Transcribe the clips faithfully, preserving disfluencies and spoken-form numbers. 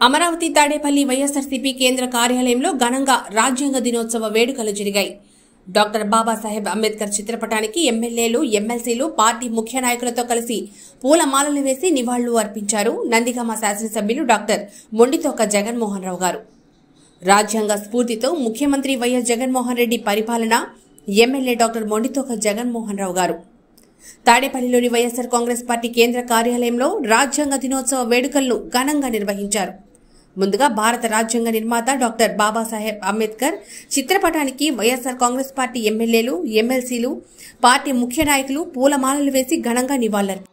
అమరావతి తాడేపల్లి వైఎస్ఆర్సీపీ కేంద్ర కార్యాలయంలో ఘనంగా రాజ్యాంగ దినోత్సవ వేడుకలు జరిగాయి. డాక్టర్ బాబాసాహెబ్ అంబేద్కర్ చిత్రపటానికి ఎమ్మెల్యేలు, ఎమ్మెల్సీలు, పార్టీ ముఖ్య నాయకులతో కలిసి పూలమాలలు వేసి నివాళులు అర్పించారు నందిగామ శాసనసభ్యులు డాక్టర్ మొండితోక జగన్మోహన్ రావు గారు. రాజ్యాంగ స్ఫూర్తితో ముఖ్యమంత్రి వైఎస్ జగన్మోహన్ రెడ్డి పరిపాలన ఎమ్మెల్యే డాక్టర్ మొండితోక జగన్మోహన్ రావు గారు తాడేపల్లిలోని వైఎస్ఆర్ కాంగ్రెస్ పార్టీ కేంద్ర కార్యాలయంలో రాజ్యాంగ దినోత్సవ వేడుకలను ఘనంగా నిర్వహించారు. ముందుగా భారత రాజ్యాంగ నిర్మాత డాక్టర్ బాబాసాహెబ్ అంబేద్కర్ చిత్రపటానికి వైఎస్ఆర్ కాంగ్రెస్ పార్టీ ఎమ్మెల్యేలు, ఎమ్మెల్సీలు, పార్టీ ముఖ్య నాయకులు పూలమాలలు వేసి ఘనంగా నివాళులర్పించారు.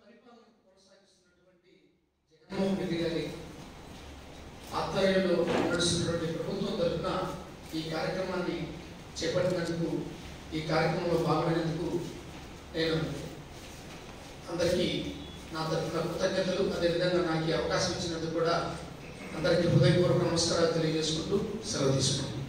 ఈ కార్యక్రమంలో పాల్గొనేందుకు నేను అందరికీ నా తరఫున కృతజ్ఞతలు, అదేవిధంగా నాకు ఈ అవకాశం ఇచ్చినందుకు కూడా అందరికీ హృదయపూర్వక నమస్కారాలు తెలియజేసుకుంటూ సెలవు తీసుకున్నాను.